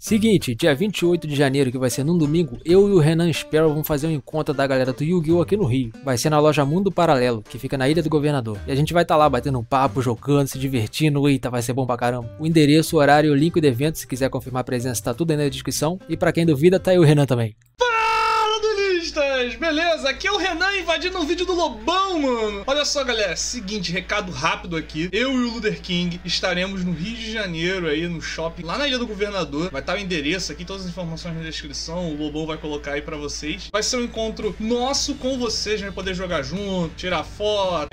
Seguinte, dia 28 de janeiro, que vai ser num domingo, eu e o Renan Sparrow vamos fazer um encontro da galera do Yu-Gi-Oh! Aqui no Rio. Vai ser na loja Mundo Paralelo, que fica na Ilha do Governador. E a gente vai estar lá batendo um papo, jogando, se divertindo. Eita, vai ser bom pra caramba. O endereço, o horário, o link do evento, se quiser confirmar a presença, tá tudo aí na descrição. E pra quem duvida, tá aí o Renan também. Beleza? Aqui é o Renan invadindo um vídeo do Lobão, mano. Olha só, galera, seguinte, recado rápido aqui. Eu e o Luder King estaremos no Rio de Janeiro aí, no shopping, lá na Ilha do Governador. Vai estar o endereço aqui, todas as informações na descrição. O Lobão vai colocar aí pra vocês. Vai ser um encontro nosso com vocês, a gente vai poder jogar junto, tirar foto,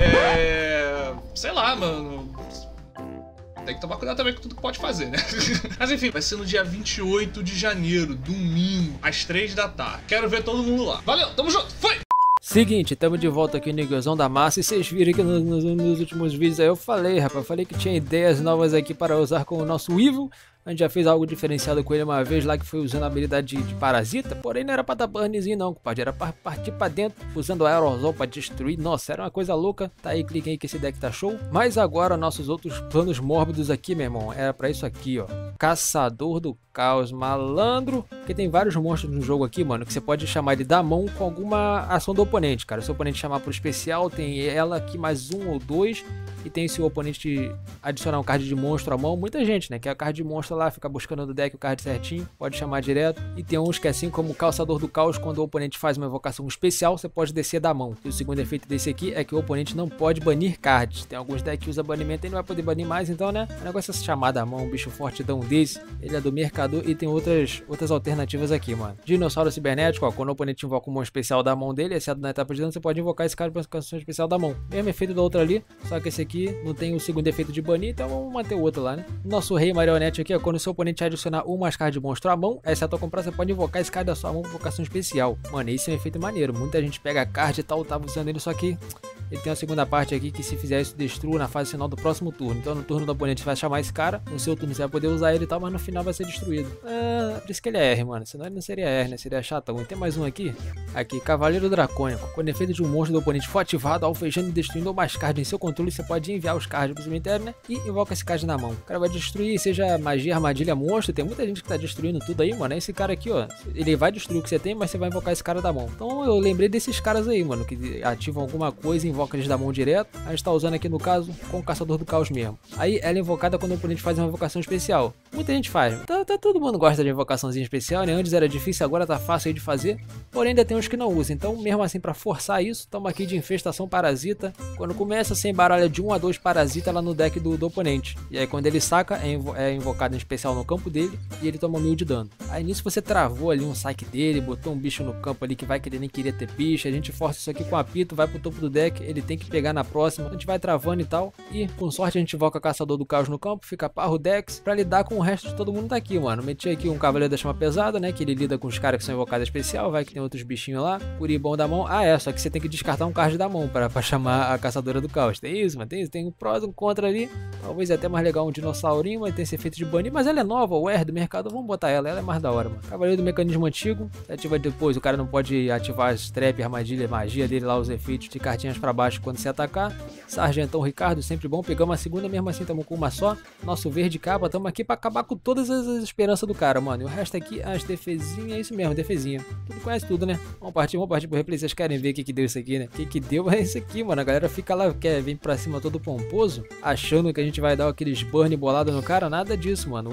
sei lá, mano. Tem que tomar cuidado também com tudo que pode fazer, né? Mas enfim, vai ser no dia 28 de janeiro, domingo, às 3 da tarde. Quero ver todo mundo lá. Valeu, tamo junto, foi! Seguinte, estamos de volta aqui no Igozão da Massa e vocês viram que nos últimos vídeos aí eu falei, rapaz, eu falei que tinha ideias novas aqui para usar com o nosso Evil. A gente já fez algo diferenciado com ele uma vez lá, que foi usando a habilidade de parasita, porém não era pra dar burnzinho não, compadre, era pra partir pra dentro, usando aerosol pra destruir. Nossa, era uma coisa louca. Tá aí, clique aí que esse deck tá show. Mas agora nossos outros planos mórbidos aqui, meu irmão, era pra isso aqui, ó. Caçador do Caos, malandro, porque tem vários monstros no jogo aqui, mano, que você pode chamar ele da mão com alguma ação do oponente, cara. Se o oponente chamar pro especial, tem ela aqui mais um ou dois, e tem se o oponente adicionar um card de monstro à mão, muita gente, né, que é o card de monstro lá, fica buscando no deck o card certinho, pode chamar direto. E tem uns que é assim como o Caçador do Caos, quando o oponente faz uma invocação especial, você pode descer da mão. E o segundo efeito desse aqui é que o oponente não pode banir cards. Tem alguns decks que usa banimento e não vai poder banir mais, então, né, o negócio é se chamar da mão, um bicho fortidão desse. Ele é do mercador e tem outras alternativas aqui, mano. Dinossauro cibernético, ó, quando o oponente invoca um monstro especial da mão dele, exceto na etapa de dano, você pode invocar esse cara para invocação especial da mão. Mesmo efeito da outra ali, só que esse aqui não tem o segundo efeito de banir, então vamos manter o outro lá, né. Nosso rei marionete aqui, ó, quando o seu oponente adicionar um mais card de monstro à mão, exceto ao comprar, você pode invocar esse card da sua mão com invocação especial. Mano, esse é um efeito maneiro. Muita gente pega card e tal, tava usando ele, só que ele tem uma segunda parte aqui que, se fizer isso, destrua na fase final do próximo turno. Então no turno do oponente você vai chamar esse cara, no seu turno você vai poder usar ele e tal, mas no final vai ser destruído. Por isso que ele é R, mano, senão ele não seria R, né, seria chatão. E tem mais um aqui, Cavaleiro Dracônico. Quando o efeito de um monstro do oponente for ativado, alvejando e destruindo ou mais cards em seu controle, você pode enviar os cards pro cemitério, né, e invoca esse card na mão. O cara vai destruir, seja magia, armadilha, monstro. Tem muita gente que tá destruindo tudo aí, mano. Esse cara aqui, ó, ele vai destruir o que você tem, mas você vai invocar esse cara da mão. Então eu lembrei desses caras aí, mano, que ativam alguma coisa e invocam eles da mão direto. A gente tá usando aqui no caso com o Caçador do Caos mesmo. Aí ela é invocada quando o oponente faz uma invocação especial. Muita gente faz, todo mundo gosta de invocaçãozinha especial, né? Antes era difícil, agora tá fácil aí de fazer. Porém ainda tem uns que não usam, então mesmo assim, pra forçar isso, toma aqui de infestação parasita. Quando começa, você embaralha de 1 a 2 parasita lá no deck do oponente. E aí quando ele saca, é invocado em especial no campo dele e ele toma 1000 de dano. Aí nisso você travou ali um saque dele, botou um bicho no campo ali que vai que ele nem queria ter bicho. A gente força isso aqui com apito, vai pro topo do deck, ele tem que pegar na próxima. A gente vai travando e tal, e com sorte a gente invoca Caçador do Caos no campo, fica parro Dex pra lidar com o resto de todo mundo tá aqui, mano. Meti aqui um Cavaleiro da Chama Pesada, né, que ele lida com os caras que são invocados especial, vai que tem outros bichinhos lá. Curibão da mão, só que você tem que descartar um card da mão pra chamar a Caçadora do Caos. Tem isso, mano, tem isso, tem um prós, um contra ali. Talvez até mais legal um dinossaurinho, mas tem esse efeito de banir, mas ela é nova, o R do mercado, vamos botar ela é mais da hora, mano. Cavaleiro do Mecanismo Antigo, ativa depois, o cara não pode ativar as trap, armadilha, magia dele lá, os efeitos de cartinhas pra baixo quando você atacar. Sargentão Ricardo, sempre bom, pegamos a segunda, mesmo assim tamo com uma só. Nosso verde capa, tamo aqui pra acabar com todas as esperanças do cara, mano. E o resto aqui, as defesinhas, é isso mesmo, defesinha. Tudo conhece tudo, né? Vamos partir pro replay, vocês querem ver o que deu isso aqui, né? O que deu é isso aqui, mano. A galera fica lá, vem pra cima todo pomposo, achando que a gente vai dar aqueles burn bolado no cara, nada disso, mano.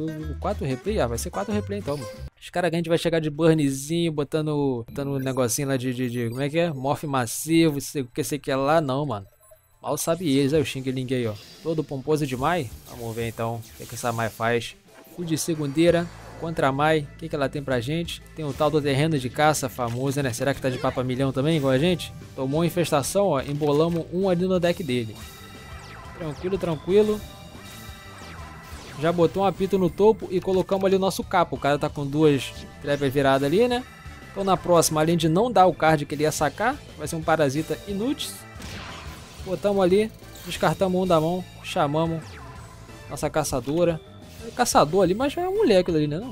4 replay, vai ser 4 replay então, mano. Os caras que a gente vai chegar de burnzinho, botando um negocinho lá de como é que é? Morph massivo, sei que é lá, não, mano. Mal sabe eles, aí o Xing Ling aí, ó. Todo pomposo de Mai. Vamos ver então o que essa Mai faz. Fui de segundeira contra a Mai. O que ela tem pra gente? Tem o tal do terreno de caça famoso, né? Será que tá de papa milhão também, igual a gente? Tomou infestação, ó. Embolamos um ali no deck dele. Tranquilo, tranquilo. Já botou um apito no topo e colocamos ali o nosso capo. O cara tá com 2 trevas viradas ali, né? Então na próxima, além de não dar o card que ele ia sacar, vai ser um parasita inútil. Botamos ali, descartamos um da mão, chamamos nossa caçadora. É caçador ali, mas é um moleque ali, né? Não?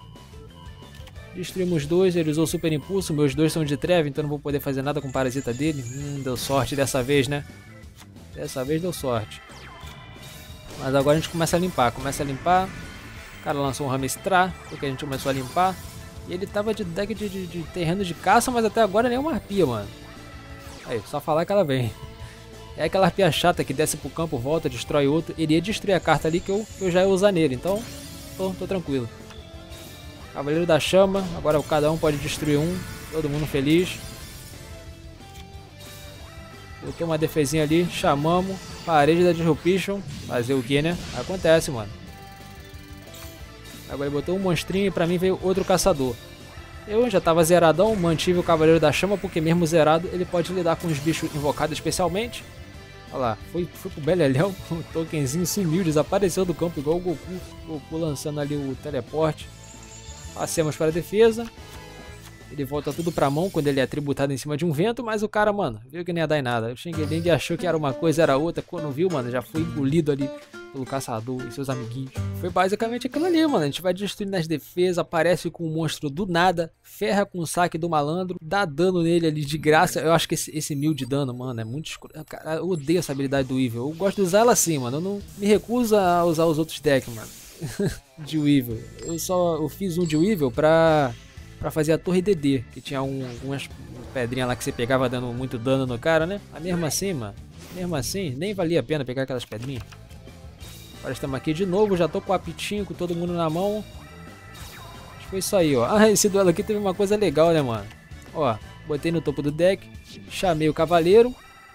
Destruímos 2, ele usou super impulso, meus 2 são de treva, então não vou poder fazer nada com o parasita dele. Deu sorte dessa vez, né? Dessa vez deu sorte. Mas agora a gente começa a limpar, cara lançou um Ramestrar, porque a gente começou a limpar. E ele tava de deck de terreno de caça, mas até agora nem uma arpia, mano. Aí, só falar que ela vem. É aquela arpia chata que desce pro campo, volta, destrói outro. Ele ia destruir a carta ali que eu já ia usar nele, então tô tranquilo. Cavaleiro da Chama, agora cada um pode destruir um, todo mundo feliz. Botou uma defesinha ali, chamamos, parede da Disruption, fazer o que, né? Acontece, mano. Agora ele botou um monstrinho e pra mim veio outro caçador. Eu já tava zeradão, mantive o Cavaleiro da Chama, porque mesmo zerado ele pode lidar com os bichos invocados especialmente. Olha lá, foi pro Beleléu, o tokenzinho sumiu, desapareceu do campo igual o Goku. Goku lançando ali o teleporte. Passemos para a defesa. Ele volta tudo pra mão quando ele é tributado em cima de um vento, mas o cara, mano, viu que não ia dar em nada. O Xing Ling achou que era uma coisa, era outra. Quando viu, mano, já foi engolido ali pelo caçador e seus amiguinhos. Foi basicamente aquilo ali, mano. A gente vai destruindo as defesas, aparece com um monstro do nada, ferra com o saque do malandro, dá dano nele ali de graça. Eu acho que esse 1000 de dano, mano, é muito escuro. Cara, eu odeio essa habilidade do Evil. Eu gosto de usar ela assim, mano. Eu não me recuso a usar os outros decks, mano. De Weevil. Eu fiz um de Weevil pra fazer a torre DD, que tinha umas pedrinhas lá que você pegava dando muito dano no cara, né? Mas mesmo assim, mano, nem valia a pena pegar aquelas pedrinhas. Agora estamos aqui de novo, já tô com o apitinho, com todo mundo na mão. Acho que foi isso aí, ó. Ah, esse duelo aqui teve uma coisa legal, né, mano? Ó, botei no topo do deck, chamei o cavaleiro.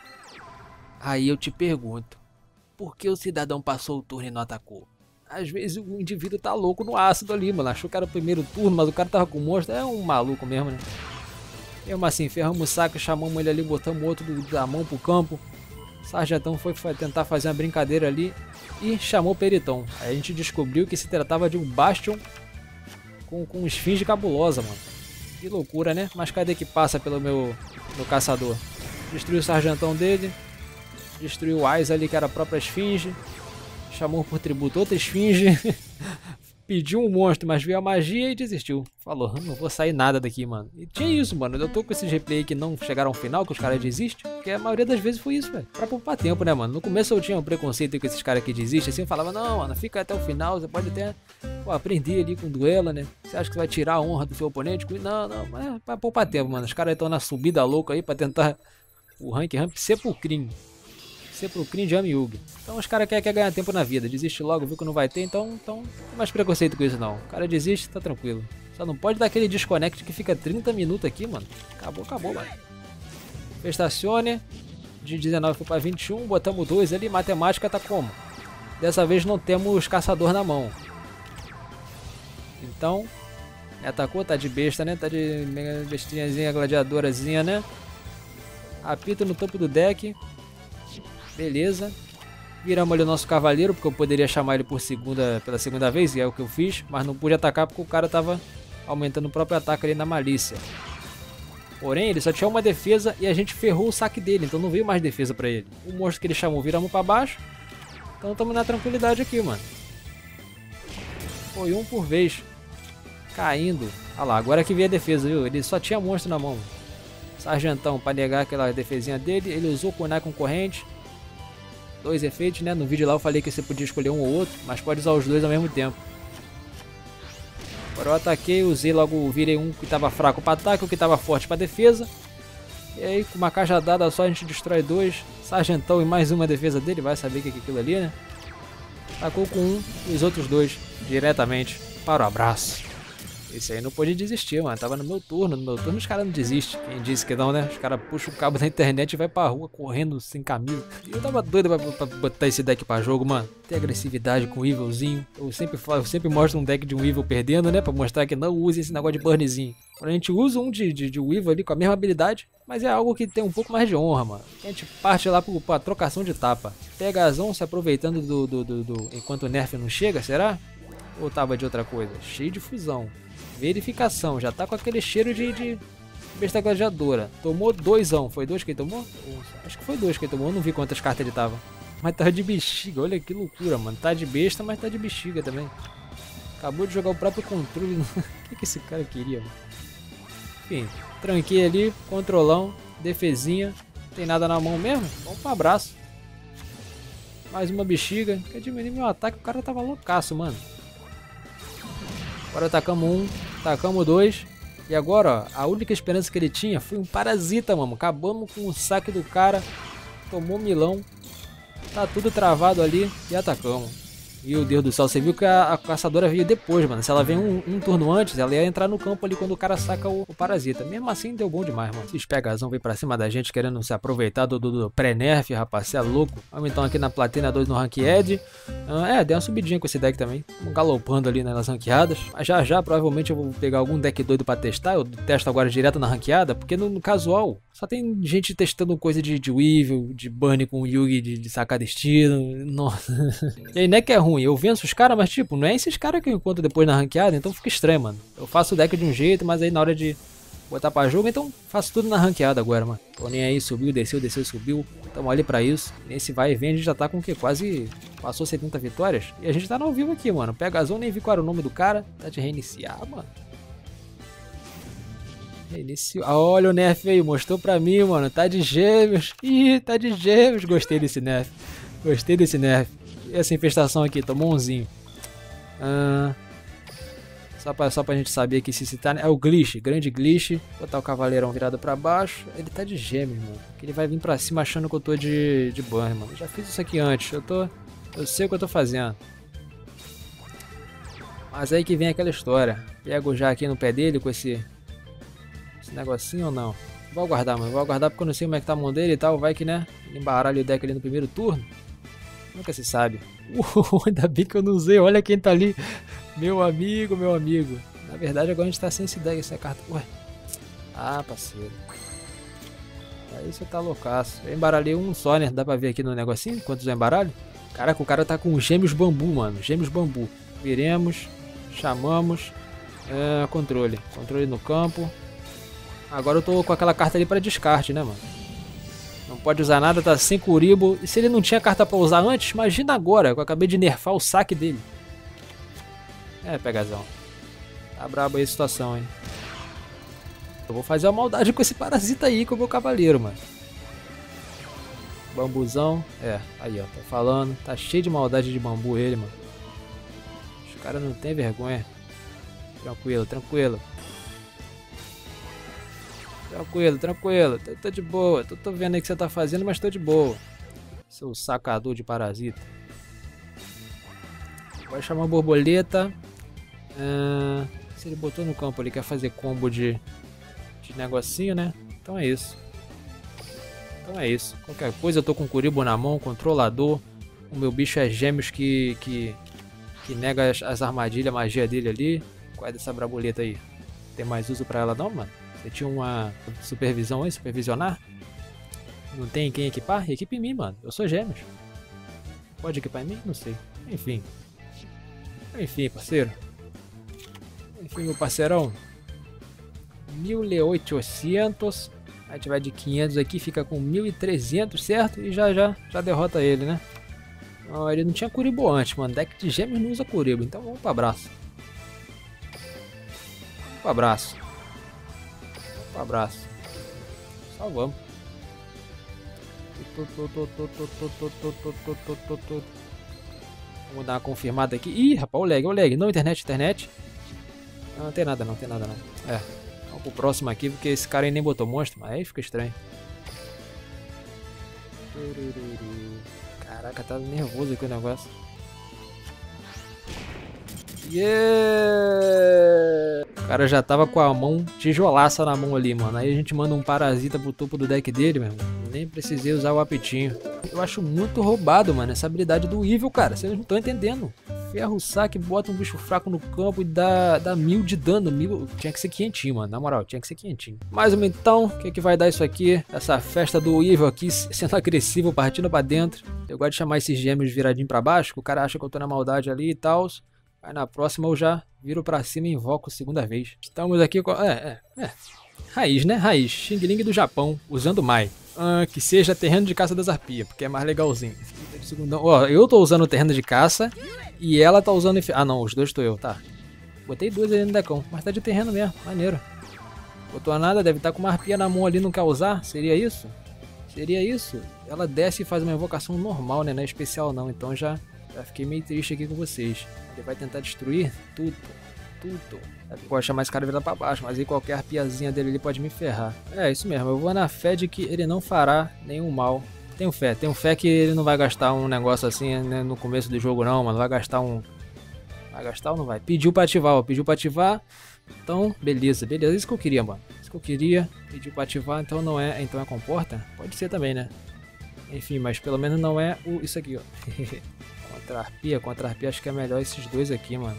Aí eu te pergunto, por que o cidadão passou o turno e não atacou? Às vezes o indivíduo tá louco no ácido ali, mano. Achou que era o primeiro turno, mas o cara tava com monstro. É um maluco mesmo, né? Mesmo assim, ferramos o saco, chamamos ele ali, botamos outro da mão pro campo. Sargentão foi tentar fazer uma brincadeira ali e chamou o Periton. Aí a gente descobriu que se tratava de um Bastion com esfinge cabulosa, mano. Que loucura, né? Mas cadê que passa pelo meu caçador? Destruiu o sargentão dele. Destruiu o Ais ali, que era a própria esfinge. Chamou por tributo outra esfinge. Pediu um monstro, mas viu a magia e desistiu. Falou, não vou sair nada daqui, mano. E tinha isso, mano. Eu tô com esses replay que não chegaram ao final, que os caras desistem. Porque a maioria das vezes foi isso, velho. Pra poupar tempo, né, mano? No começo eu tinha um preconceito com esses caras que desistem, assim. Eu falava, não, mano, fica até o final. Você pode até aprender ali com duelo, né? Você acha que você vai tirar a honra do seu oponente? Não, mas é pra poupar tempo, mano. Os caras estão na subida louca aí pra tentar o rank ramp sepulcrinho. Sepulcrinho de Amiug. Então os caras querem ganhar tempo na vida. Desiste logo, viu que não vai ter, então não tem mais preconceito com isso não. O cara desiste, tá tranquilo. Só não pode dar aquele desconect que fica 30 minutos aqui, mano. Acabou, mano. Festacione. De 19 foi pra 21, botamos 2 ali. Matemática tá como? Dessa vez não temos caçador na mão. Então, atacou, tá de besta, né? Tá de bestinhazinha, gladiadorazinha, né? Apito no topo do deck. Beleza. Viramos ali o nosso cavaleiro, porque eu poderia chamar ele pela segunda vez, e é o que eu fiz. Mas não pude atacar porque o cara tava aumentando o próprio ataque ali na malícia. Porém, ele só tinha uma defesa e a gente ferrou o saque dele, então não veio mais defesa pra ele. O monstro que ele chamou viramos pra baixo. Então estamos na tranquilidade aqui, mano. Foi um por vez. Caindo. Olha lá, agora que veio a defesa, viu? Ele só tinha monstro na mão. Sargentão, pra negar aquela defesinha dele, ele usou kunai com corrente. 2 efeitos, né? No vídeo lá eu falei que você podia escolher um ou outro, mas pode usar os dois ao mesmo tempo. Agora eu ataquei, usei logo, virei um que estava fraco para ataque, o que estava forte para defesa. E aí com uma cajadada só a gente destrói 2. Sargentão e mais uma defesa dele, vai saber o que é aquilo ali, né? Atacou com um e os outros 2 diretamente para o abraço. Esse aí não pôde desistir, mano. Tava no meu turno os caras não desistem. Quem disse que não, né? Os caras puxam o cabo da internet e vai pra rua correndo sem camisa. E eu tava doido pra botar esse deck pra jogo, mano. Tem agressividade com o Evilzinho. Eu sempre mostro um deck de um Evil perdendo, né? Pra mostrar que não use esse negócio de burnzinho. Quando a gente usa um de Evil ali com a mesma habilidade, mas é algo que tem um pouco mais de honra, mano. A gente parte lá pra trocação de tapa. Pegazão se aproveitando enquanto o nerf não chega, será? Ou tava de outra coisa? Cheio de fusão. Verificação, já tá com aquele cheiro de besta gladiadora. Tomou 2ão, foi 2 que ele tomou? Acho que foi 2 que ele tomou, eu não vi quantas cartas ele tava. Mas tava de bexiga, olha que loucura, mano. Tá de besta, mas tá de bexiga também. Acabou de jogar o próprio controle. O que esse cara queria, mano? Enfim, tranquei ali, controlão, defesinha. Não tem nada na mão mesmo? Vamos pro abraço. Mais uma bexiga. Quer diminuir meu ataque, o cara tava loucaço, mano. Agora atacamos um, atacamos dois. E agora, ó, a única esperança que ele tinha foi um parasita, mano. Acabamos com o saque do cara. Tomou milão. Tá tudo travado ali e atacamos. Meu Deus do céu, você viu que a caçadora veio depois, mano. Se ela vem um turno antes, ela ia entrar no campo ali quando o cara saca o parasita. Mesmo assim, deu bom demais, mano. Esses pegazão vem pra cima da gente querendo se aproveitar do pré-nerf, rapaz. Você é louco. Vamos então aqui na Platina 2 no Ranked. Deu uma subidinha com esse deck também. Vamos galopando ali nas ranqueadas. Mas já, provavelmente eu vou pegar algum deck doido pra testar. Eu testo agora direto na ranqueada, porque no casual só tem gente testando coisa de Weevil, de Burn com Yugi, de sacar destino. Nossa. E aí, não é que é ruim. Eu venço os caras, mas tipo, não é esses caras que eu encontro depois na ranqueada, então fica estranho, mano. Eu faço o deck de um jeito, mas aí na hora de botar pra jogo, então faço tudo na ranqueada agora, mano. Tô nem aí, subiu, desceu, subiu. Tamo ali pra isso. Nesse vai e vem, a gente já tá com o quê? Quase passou 70 vitórias. E a gente tá no ao vivo aqui, mano. Pegazão, nem vi qual era o nome do cara. Tá de reiniciar, mano. Reiniciou. Olha o nerf aí, mostrou pra mim, mano. Tá de gêmeos. Ih, tá de gêmeos. Gostei desse nerf. Gostei desse nerf. E essa infestação aqui, tomou umzinho. Só pra gente saber que se tá... É o glitch, grande glitch. Botar o cavaleirão virado pra baixo. Ele tá de gêmeos, mano. Ele vai vir pra cima achando que eu tô de burn, mano. Já fiz isso aqui antes. Eu sei o que eu tô fazendo. Mas aí que vem aquela história. Pego já aqui no pé dele com esse negocinho ou não? Vou aguardar, mano. Vou aguardar porque eu não sei como é que tá a mão dele e tal. Vai que, né? Ele embaralha o deck ali no primeiro turno. Nunca se sabe. Ainda bem que eu não usei. Olha quem tá ali. Meu amigo, meu amigo. Na verdade, agora a gente tá sem esse deck, essa carta. Ué. Ah, parceiro. Aí você tá loucaço. Eu embaralhei um só, né? Dá pra ver aqui no negocinho quantos eu embaralho? Caraca, o cara tá com gêmeos bambu, mano. Gêmeos bambu. Viremos. Chamamos. Controle. Controle no campo. Agora eu tô com aquela carta ali pra descarte, né, mano? Não pode usar nada, tá sem Kuriboh. E se ele não tinha carta pra usar antes, imagina agora, que eu acabei de nerfar o saque dele. Pegazão. Tá brabo aí a situação, hein. Eu vou fazer uma maldade com esse parasita aí, com o meu cavaleiro, mano. Bambuzão. Aí ó, tô falando. Tá cheio de maldade de bambu ele, mano. Os caras não tem vergonha. Tranquilo, tranquilo. Tranquilo, tranquilo, tô de boa. Tô vendo aí o que você tá fazendo, mas tô de boa. Seu sacador de parasita. Vai chamar borboleta. Se ele botou no campo ali, quer fazer combo de negocinho, né? Então é isso. Qualquer coisa eu tô com o Kuriboh na mão, controlador. O meu bicho é gêmeos que nega as armadilhas, a magia dele ali. Qual é dessa braboleta aí? Tem mais uso pra ela não, mano? Você tinha uma supervisão aí, supervisionar? Não tem quem equipar? Equipe em mim, mano. Eu sou gêmeos. Pode equipar em mim? Não sei. Enfim, parceiro. Enfim, meu parceirão. 1.800. A gente vai de 500 aqui, fica com 1.300, certo? E já derrota ele, né? Não, ele não tinha Kuriboh antes, mano. Deck de gêmeos não usa Kuriboh. Então vamos pro abraço. Só vamos. Vamos dar uma confirmada aqui. Ih, rapaz, o lag. Não, internet. Não tem nada não. Vamos pro próximo aqui, porque esse cara aí nem botou monstro, mas aí fica estranho. Caraca, tá nervoso aqui o negócio. O cara já tava com a mão tijolaça na mão ali, mano. Aí a gente manda um parasita pro topo do deck dele, meu irmão. Nem precisei usar o apitinho. Eu acho muito roubado, mano, essa habilidade do Weevil, cara. Vocês não estão entendendo. Ferra o saque, bota um bicho fraco no campo e dá 1000 de dano. 1000, tinha que ser 500, mano. Na moral, tinha que ser 500. Mais uma então, o que vai dar isso aqui? Essa festa do Weevil aqui, sendo agressivo, partindo pra dentro. Eu gosto de chamar esses gêmeos viradinho pra baixo, que o cara acha que eu tô na maldade ali e tal. Aí na próxima eu já viro pra cima e invoco segunda vez. Estamos aqui com... Raiz, né? Raiz. Xing Ling do Japão, usando Mai. Que seja terreno de caça das arpias, porque é mais legalzinho. Ó, eu tô usando o terreno de caça e ela tá usando... Ah não, os dois tô eu, tá. Botei duas ali no decão, mas tá de terreno mesmo, maneiro. Botou nada, deve estar com uma arpia na mão ali, não quer usar? Seria isso? Seria isso? Ela desce e faz uma invocação normal, né? Não é especial não, então já fiquei meio triste aqui com vocês. Ele vai tentar destruir tudo. tudo. Vou achar mais cara virar pra baixo, mas aí qualquer arpiazinha dele ele pode me ferrar. É, isso mesmo, eu vou na fé de que ele não fará nenhum mal. Tenho fé que ele não vai gastar um negócio assim, né, no começo do jogo não, mano. Vai gastar um... Vai gastar ou não vai? Pediu pra ativar, ó, pediu pra ativar. Então, beleza, isso que eu queria, mano. Isso que eu queria, pediu pra ativar, então não é... Então é comporta? Pode ser também, né? Enfim, mas pelo menos não é isso aqui, ó. Contra arpia, acho que é melhor esses dois aqui, mano.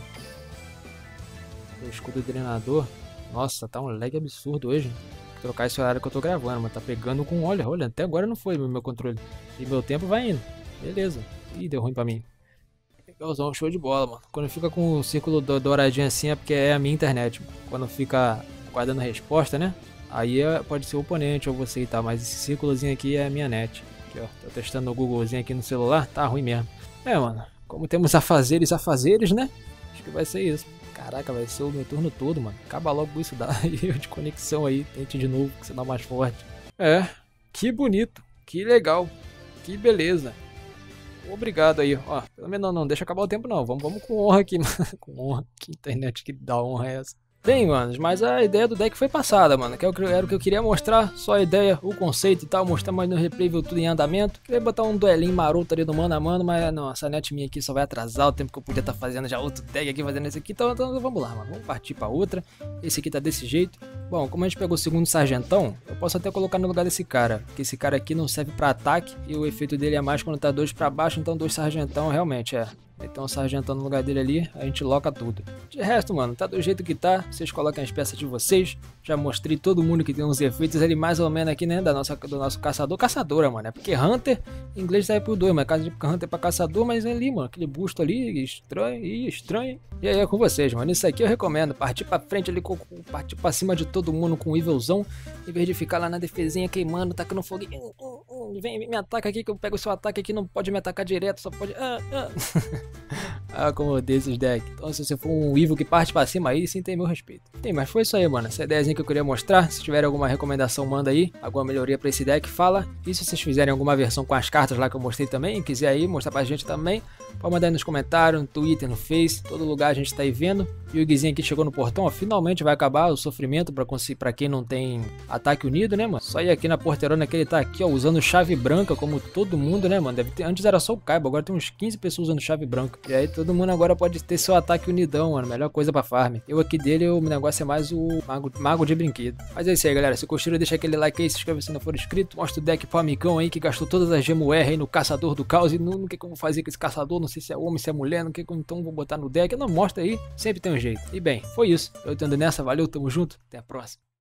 O escudo drenador. Nossa, tá um lag absurdo hoje. Vou trocar esse horário que eu tô gravando, mas tá pegando com... Olha, até agora não foi meu controle. E meu tempo vai indo. Beleza. Ih, deu ruim pra mim. Legalzão, show de bola, mano. Quando fica com o círculo douradinho assim é porque é a minha internet, mano. Quando fica guardando resposta, né? Aí pode ser o oponente ou você e tal, mas esse círculozinho aqui é a minha net. Aqui, ó. Tô testando o Googlezinho aqui no celular, tá ruim mesmo. É, mano. Como temos afazeres, né? Acho que vai ser isso. Caraca, vai ser o meu turno todo, mano. Acaba logo isso, dá erro de conexão aí. Tente de novo, que você dá mais forte. É, que bonito, que legal, que beleza. Obrigado aí, ó. Pelo menos não deixa acabar o tempo não. Vamos com honra aqui, mano. Com honra. Que internet que dá honra é essa? Bem, manos, mas a ideia do deck foi passada, mano. Que era o que eu queria mostrar. Só a ideia, o conceito e tal. Mostrar mais no replay, viu tudo em andamento. Queria botar um duelinho maroto ali do mano a mano. Mas não, essa net minha aqui só vai atrasar o tempo que eu podia estar fazendo já outro deck aqui, fazendo esse aqui. Então vamos lá, mano. Vamos partir pra outra. Esse aqui tá desse jeito. Bom, como a gente pegou o segundo sargentão, eu posso até colocar no lugar desse cara. Porque esse cara aqui não serve pra ataque. E o efeito dele é mais quando tá 2 pra baixo. Então 2 sargentão realmente é. Então o sargentão no lugar dele ali, a gente loca tudo. De resto, mano, tá do jeito que tá. Vocês coloquem as peças de vocês. Já mostrei todo mundo que tem uns efeitos ali mais ou menos aqui, né? Do nosso caçador. Caçadora, mano. É porque Hunter, em inglês sai por 2, mas Hunter é pra caçador, mas é ali, mano. Aquele busto ali, estranho. E aí é com vocês, mano. Isso aqui eu recomendo. Partir pra frente ali, partir pra cima de todo mundo com o evilzão. Em vez de ficar lá na defesinha queimando, tacando fogo. Vem, me ataca aqui que eu pego o seu ataque aqui. Não pode me atacar direto, só pode... como eu odeio esses decks. Então se você for um Evil que parte pra cima aí, sim tem meu respeito. Mas foi isso aí, mano. Essa ideiazinha que eu queria mostrar. Se tiver alguma recomendação, manda aí. Alguma melhoria pra esse deck, fala. E se vocês fizerem alguma versão com as cartas lá que eu mostrei também, quiser aí mostrar pra gente também, pode mandar aí nos comentários, no Twitter, no Face, todo lugar a gente tá aí vendo. E o Guizinho aqui chegou no portão, ó, finalmente vai acabar o sofrimento pra quem não tem ataque unido, né, mano? Só ir aqui na porteirona que ele tá aqui, ó, usando chave branca, como todo mundo, né, mano? Antes era só o Kaiba, agora tem uns 15 pessoas usando chave branca. E aí todo mundo agora pode ter seu ataque unidão, mano. Melhor coisa pra farm. Eu aqui dele, o negócio é mais o mago de brinquedo. Mas é isso aí, galera. Se curtiram, deixa aquele like aí, se inscreve se não for inscrito. Mostra o deck pro amigão aí que gastou todas as gemas R aí no caçador do caos. E não sei como fazer com esse caçador, não sei se é homem, se é mulher, não sei como, então vou botar no deck. Não, mostra aí, sempre tem um jeito. E bem, foi isso. Eu tô indo nessa, valeu, tamo junto, até a próxima.